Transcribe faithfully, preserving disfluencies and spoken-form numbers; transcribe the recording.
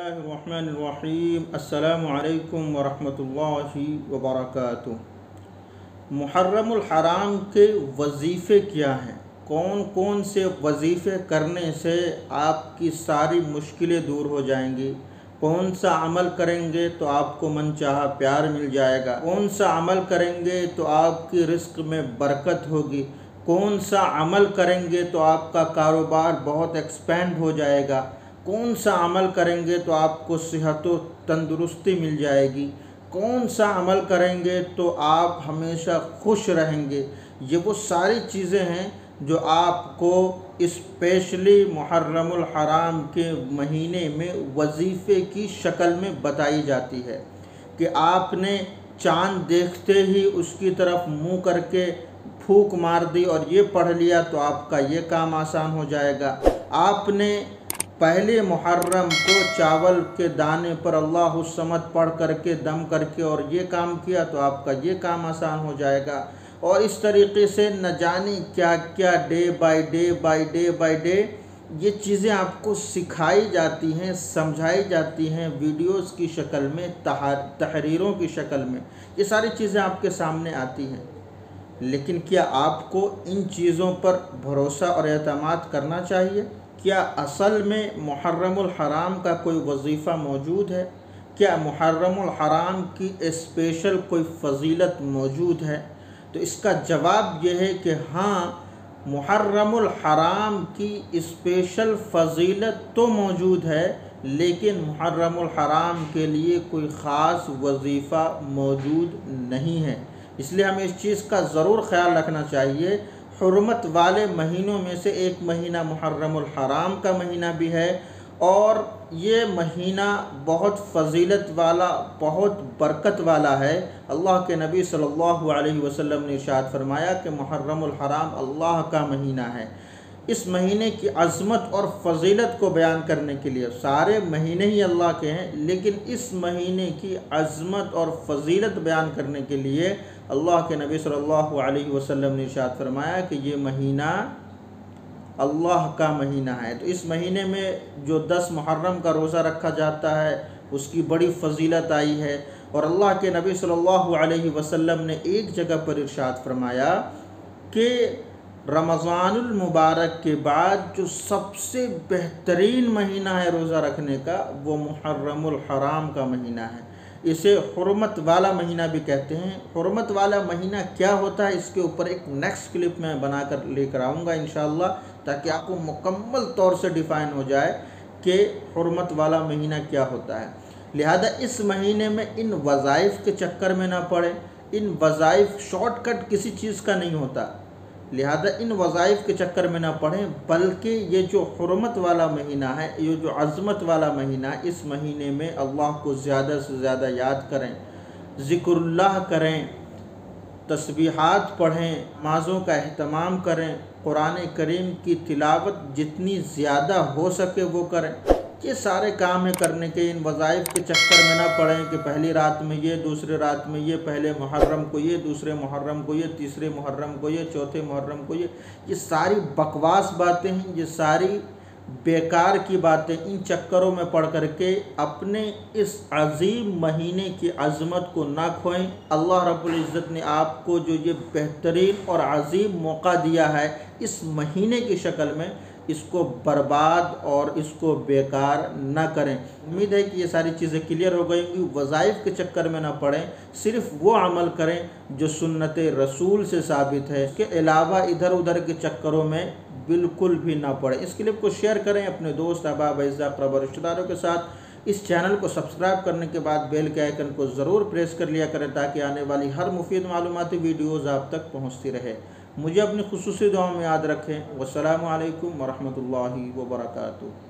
बिस्मिल्लाहिर्रहमानिर्रहीम। अस्सलामु अलैकुम वरहमतुल्लाहि वबरकातुहू। मुहर्रमुल हराम के वजीफ़े क्या हैं? कौन कौन से वजीफ़े करने से आपकी सारी मुश्किलें दूर हो जाएंगी? कौन सा अमल करेंगे तो आपको मनचाहा प्यार मिल जाएगा? कौन सा अमल करेंगे तो आपकी रिस्क में बरकत होगी? कौन सा अमल करेंगे तो आपका कारोबार बहुत एक्सपेंड हो जाएगा? कौन सा अमल करेंगे तो आपको सेहत व तंदुरुस्ती मिल जाएगी? कौन सा अमल करेंगे तो आप हमेशा खुश रहेंगे? ये वो सारी चीज़ें हैं जो आपको स्पेशली मुहर्रमुल हराम के महीने में वजीफ़े की शक्ल में बताई जाती है कि आपने चाँद देखते ही उसकी तरफ मुँह करके फूंक मार दी और ये पढ़ लिया तो आपका ये काम आसान हो जाएगा। आपने पहले मुहर्रम को चावल के दाने पर अल्लाहु समद पढ़ करके दम करके और ये काम किया तो आपका ये काम आसान हो जाएगा। और इस तरीके से न जाने क्या क्या day by day by day by day ये चीज़ें आपको सिखाई जाती हैं, समझाई जाती हैं वीडियोस की शक्ल में, तहरीरों की शक्ल में। ये सारी चीज़ें आपके सामने आती हैं, लेकिन क्या आपको इन चीज़ों पर भरोसा और एतमाद करना चाहिए? क्या असल में मुहर्रमुल हराम का कोई वजीफ़ा मौजूद है? क्या मुहर्रमुल हराम की स्पेशल कोई फ़जीलत मौजूद है? तो इसका जवाब यह है कि हाँ, मुहर्रमुल हराम की स्पेशल फ़जीलत तो मौजूद है, लेकिन मुहर्रमुल हराम के लिए कोई ख़ास वजीफ़ा मौजूद नहीं है। इसलिए हमें इस चीज़ का ज़रूर ख्याल रखना चाहिए। हुर्मत वाले महीनों में से एक महीना मुहर्रमुल हराम का महीना भी है और ये महीना बहुत फ़जीलत वाला, बहुत बरकत वाला है। अल्लाह के नबी सल्लल्लाहु अलैहि वसल्लम ने इरशाद फरमाया कि मुहर्रमुल हराम अल्लाह का महीना है। इस महीने की अज़मत और फ़जीलत को बयान करने के लिए, सारे महीने ही अल्लाह के हैं, लेकिन इस महीने की अज़मत और फ़जीलत बयान करने के लिए अल्लाह के नबी सल्लल्लाहु अलैहि वसल्लम ने इरशाद फरमाया कि ये महीना अल्लाह का महीना है। तो इस महीने में जो दस मुहर्रम का रोज़ा रखा जाता है उसकी बड़ी फ़जीलत आई है। और अल्लाह के नबी सल्लल्लाहु अलैहि वसल्लम ने एक जगह पर इरशाद फरमाया कि रमज़ानुल मुबारक के बाद जो सबसे बेहतरीन महीना है रोज़ा रखने का, वो मुहर्रमुल हराम का महीना है। इसे हुर्मत वाला महीना भी कहते हैं। हुर्मत वाला महीना क्या होता है, इसके ऊपर एक नेक्स्ट क्लिप मैं बनाकर लेकर आऊँगा इंशाअल्लाह, ताकि आपको मुकम्मल तौर से डिफ़ाइन हो जाए कि हुर्मत वाला महीना क्या होता है। लिहाजा इस महीने में इन वज़ाइफ के चक्कर में ना पड़े। इन वज़ाइफ शॉर्टकट किसी चीज़ का नहीं होता, लिहाजा इन वज़ाइफ के चक्कर में ना पढ़ें, बल्कि ये जो हुर्मत वाला महीना है, ये जो अज़मत वाला महीना है, इस महीने में अल्लाह को ज़्यादा से ज़्यादा याद करें, ज़िक्रुल्लाह करें, तस्बीहात पढ़ें, नमाज़ों का अहतमाम करें, कुरान करीम की तिलावत जितनी ज़्यादा हो सके वो करें। ये सारे काम है करने के। इन वज़ाइफ के चक्कर में ना पड़ें कि पहली रात में ये, दूसरे रात में ये, पहले मुहर्रम को ये, दूसरे मुहर्रम को ये, तीसरे मुहर्रम को ये, चौथे मुहर्रम को ये। ये सारी बकवास बातें हैं, ये सारी बेकार की बातें। इन चक्करों में पड़ करके अपने इस अज़ीम महीने की अज़मत को ना खोएं। अल्लाह रब्बुल इज़्ज़त ने आपको जो ये बेहतरीन और अज़ीम मौका दिया है इस महीने की शक्ल में, इसको बर्बाद और इसको बेकार ना करें। उम्मीद है कि ये सारी चीज़ें क्लियर हो गई होंगी। वज़ाइफ के चक्कर में ना पड़ें, सिर्फ़ वो अमल करें जो सुन्नत रसूल से साबित है। इसके अलावा इधर उधर के चक्करों में बिल्कुल भी ना पड़ें। इस क्लिप को शेयर करें अपने दोस्त, अहबाब, अज़ीज़, क़रीब रिश्तेदारों के साथ। इस चैनल को सब्सक्राइब करने के बाद बेल के आइकन को ज़रूर प्रेस कर लिया करें, ताकि आने वाली हर मुफीद मालूमाती वीडियोज़ आप तक पहुँचती रहे। मुझे अपनी खुसूसी दुआओं में याद रखें। वस्सलामु अलैकुम वरहमतुल्लाहि वबरकातुहू।